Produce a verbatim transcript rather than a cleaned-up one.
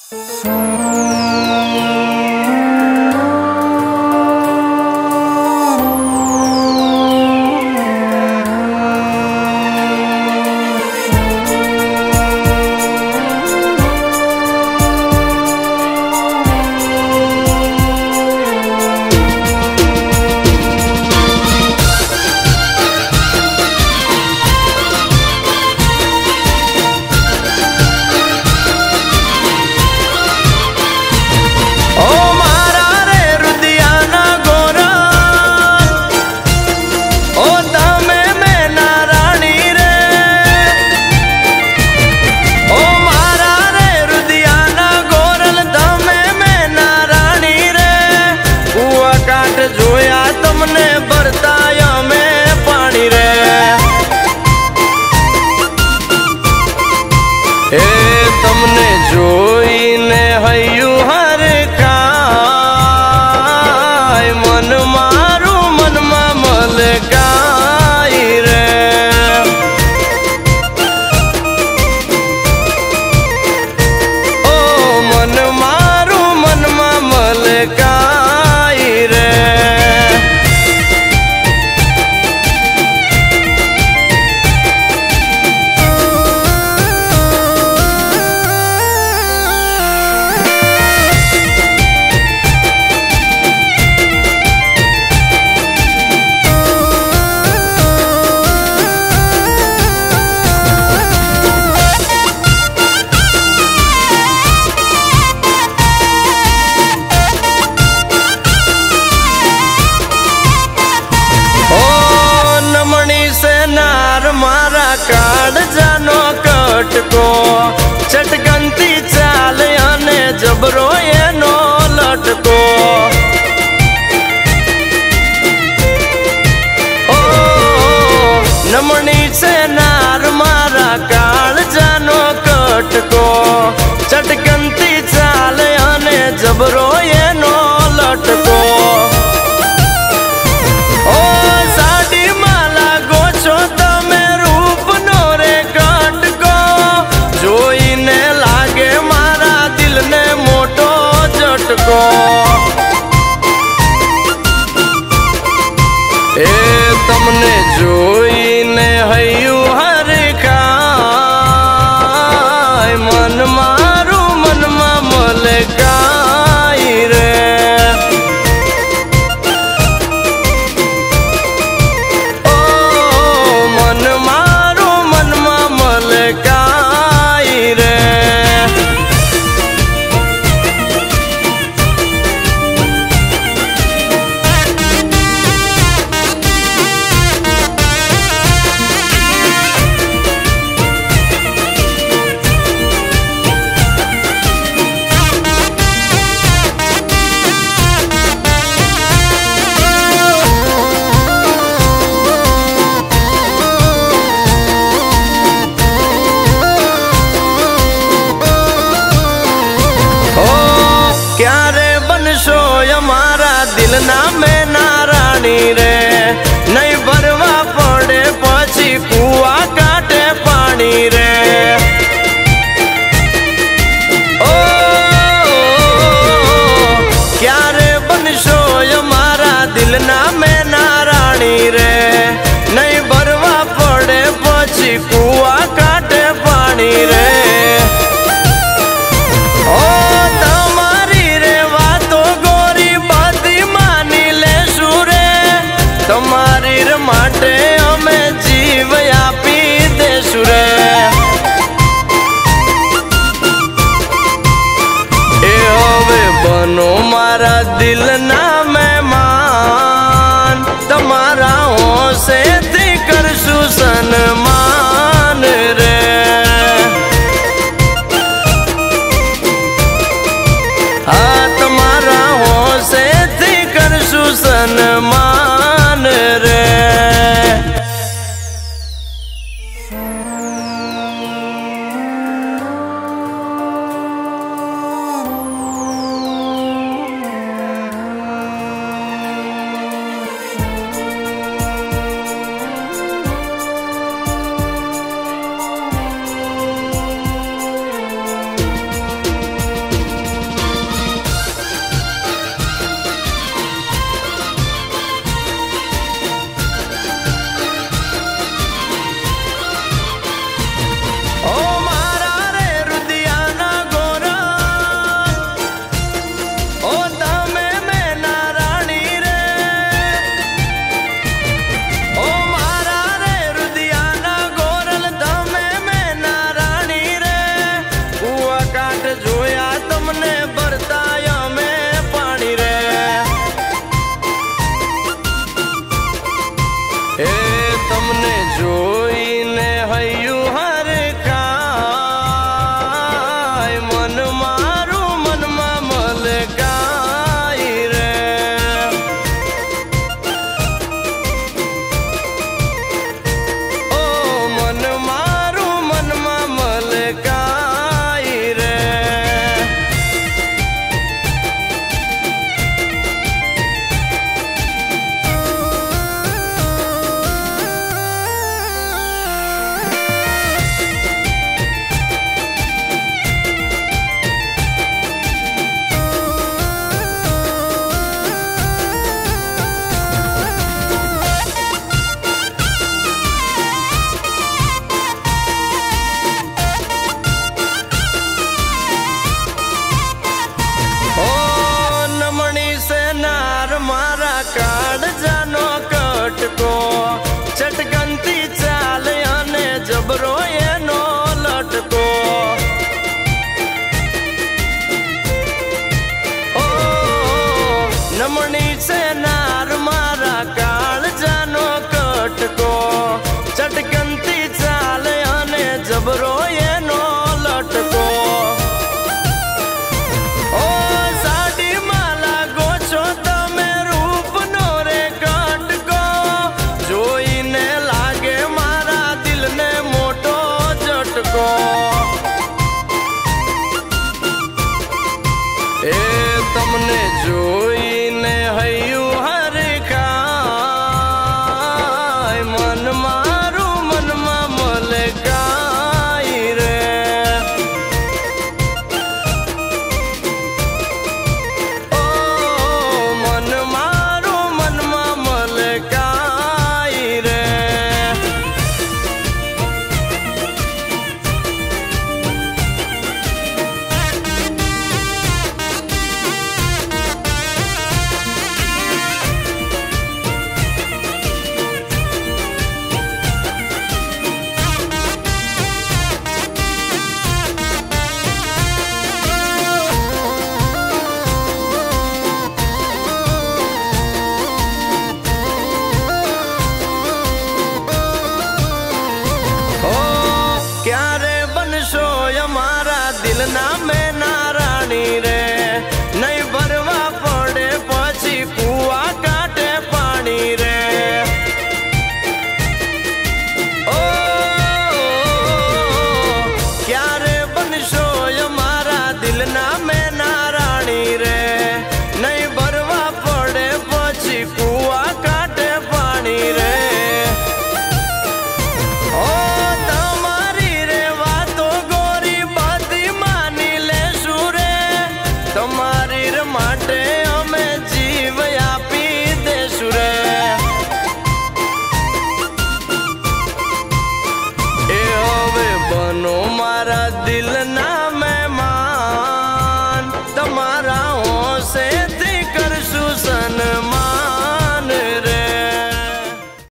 चटकंती चाल अने जबरो एनो लटको ओ नमणी से नार मारा काल जानो कटको चटकंती चाल अने जबरो एनो लटको ए तमने जोईने हयू हर खाय मन मारू मन मा मलकाई रे ओ मन मारू मन मा मलकाई रे दिल ना में नाराणी रे नहीं भरवा पड़े पछी कुआ काटे पानी रे ओ क्या रे बनशो हमारा दिल ना में नाराणी रे नहीं भरवा पड़े पछी कुआ काटे पानी रे तुम्हारी माटे हमें जीव आपी देशु रे ए होवे बनो मारा दिल ना मेहमान तुम्हारा हो से थी करशु सन्मान रे हाँ तुम्हारा हो से थी करशु सन्मान रे તમને જોઈને હૈયું હર કાય મન મારું મનમાં મલકાય રે ઓ મન મારું મનમાં મલકાય રે કાળજાનો કટકો ચટકનતી ચાલ અને જબરો એનો લટકો ઓ નમણી છે નાર મારા કાળજાનો કટકો ચટકનતી ચાલ અને જબરો એનો લટકો એ તમને જોઈને હૈયું હર કાય મન મારું મનમાં મલકાય રે ઓ મન મારું મનમાં મલકાય રે દિલના મેં નારાણી રે નહીં ભરવા પડે પછી કુવા કાઢે પાણી રે ઓ ક્યારે બનશો મારા દિલના મેં નારાણી રે નહીં ભરવા પડે પછી કુવા કાઢે પાણી રે તમારી માટે અમે જીવ આપી દેશું રે એ હવે બનો મારા દિલ